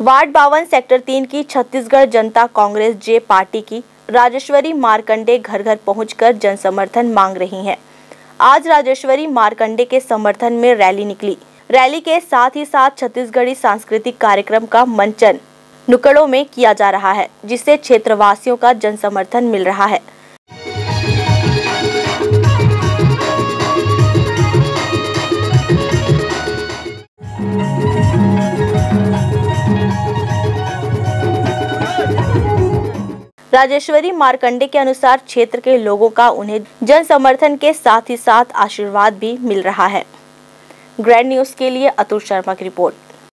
Ward 52 sector 3 की छत्तीसगढ़ जनता कांग्रेस जे party की राजेश्वरी मार्कंडे घर घर पहुंचकर जन समर्थन मांग रही हैं। आज राजेश्वरी मार्कंडे के समर्थन में रैली निकली। रैली के साथ ही साथ छत्तीसगढ़ी सांस्कृतिक कार्यक्रम का मंचन नुक्कड़ों में किया जा रहा है, जिससे क्षेत्रवासियों का जन समर्थन मिल रहा है। राजेश्वरी मार्कंडे के अनुसार क्षेत्र के लोगों का उन्हें जन समर्थन के साथ ही साथ आशीर्वाद भी मिल रहा है। ग्रैंड न्यूज़ के लिए अतुल शर्मा की रिपोर्ट।